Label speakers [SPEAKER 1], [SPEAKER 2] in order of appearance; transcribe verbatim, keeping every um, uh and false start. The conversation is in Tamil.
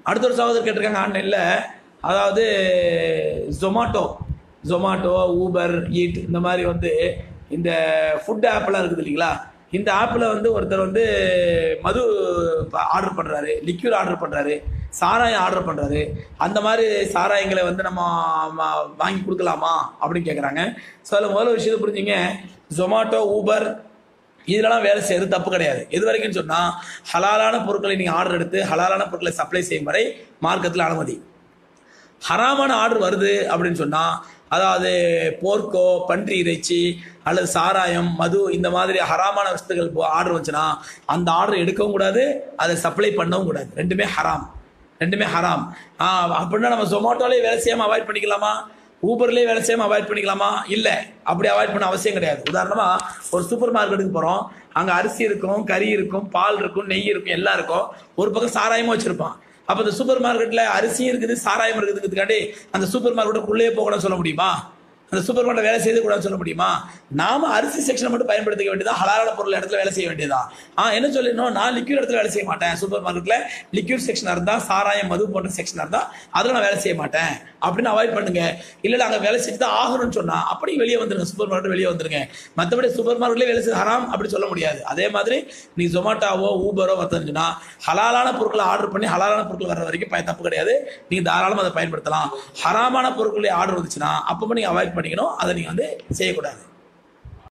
[SPEAKER 1] அடுத்த ஒரு சகோதரர் கேட்டிருக்காங்க ஆன்லைனில், அதாவது ஜொமாட்டோ ஜொமாட்டோ ஊபர் ஈட் இந்த மாதிரி வந்து இந்த ஃபுட் ஆப்லாம் இருக்குது இல்லைங்களா, இந்த ஆப்பில் வந்து ஒருத்தர் வந்து மது ஆர்டர் பண்ணுறாரு, லிக்யூர் ஆர்டர் பண்ணுறாரு, சாராயம் ஆர்டர் பண்ணுறாரு. அந்த மாதிரி சாராயங்களை வந்து நம்ம வாங்கி கொடுக்கலாமா அப்படின்னு கேட்குறாங்க. ஸோ அதில் முதல்ல விஷயத்தை புரிஞ்சுங்க, ஜொமாட்டோ ஊபர் இதெல்லாம் வேலை செய்யறது தப்பு கிடையாது. எது வரைக்கும் சொன்னால் ஹலாலான பொருட்களை நீங்கள் ஆர்டர் எடுத்து ஹலாலான பொருட்களை சப்ளை செய்யும் வரை மார்க்கத்தில் அனுமதி. ஹராமான ஆர்டர் வருது அப்படின்னு சொன்னால், அதாவது போர்க்கோ பன்றி இறைச்சி அல்லது சாராயம் மது இந்த மாதிரி ஹராமான வஸ்துகள் ஆர்டர் வந்துச்சுன்னா அந்த ஆர்டர் எடுக்கவும் கூடாது, அதை சப்ளை பண்ணவும் கூடாது. ரெண்டுமே ஹராம், ரெண்டுமே ஹராம். அப்படின்னா நம்ம ஜொமாட்டோலேயே வேலை செய்யாமல் அவாய்ட் பண்ணிக்கலாமா, ஊபர்லேயே வேலை செய்யாமல் அவாய்ட் பண்ணிக்கலாமா? இல்லை, அப்படி அவாய்ட் பண்ண அவசியம் கிடையாது. உதாரணமாக ஒரு சூப்பர் மார்க்கெட்டுக்கு போகிறோம், அங்கே அரிசி இருக்கும், கறி இருக்கும், பால் இருக்கும், நெய் இருக்கும், எல்லாம் இருக்கும். ஒரு பக்கம் சாராயமும் வச்சுருப்பான். அப்போ இந்த சூப்பர் மார்க்கெட்டில் அரிசியும் இருக்குது சாராயம் இருக்குதுங்கிறதுக்காண்டி அந்த சூப்பர் மார்க்கெட்டுக்குள்ளேயே போகக்கூடாதுன்னு சொல்ல முடியுமா? அந்த சூப்பர் மார்க்கெட் வேலை செய்து கூடாதுன்னு சொல்ல முடியுமா? நாம அரிசி செக்ஷனை மட்டும் பயன்படுத்திக்க வேண்டியதா, ஹலாலான பொருள் இடத்துல வேலை செய்ய வேண்டியதா? ஆ என்ன சொல்லணும், நான் லிக்யூட் இடத்துல வேலை செய்ய மாட்டேன், சூப்பர் மார்க்கெட்ல லிக்யூட் செக்ஷனா இருந்தா சாராயம் மது போன்ற செக்ஷனா இருந்தா அதில் நான் வேலை செய்ய மாட்டேன் அப்படின்னு அவாய்ட் பண்ணுங்க. இல்லை அங்கே வேலை செஞ்சு தான் ஆகணும்னு சொன்னா அப்படி வெளியே வந்துருங்க, சூப்பர் மார்க்கெட் வெளியே வந்துருங்க. மற்றபடி சூப்பர் மார்க்கெட்லேயே வேலை செய்ய ஹராம் அப்படி சொல்ல முடியாது. அதே மாதிரி நீ ஜொமாட்டோவோ ஊபரோ வந்துச்சுன்னா ஹலாலான பொருட்களை ஆர்டர் பண்ணி ஹலாலான பொருட்கள் வர வரைக்கும் தப்பு கிடையாது, நீங்க தாராளமாக அதை பயன்படுத்தலாம். ஹராமான பொருட்களை ஆர்டர் வந்துச்சுன்னா அப்போ நீங்க அவாய்ட் பண்ணிக்கணும், அதை நீங்க வந்து செய்யக்கூடாது.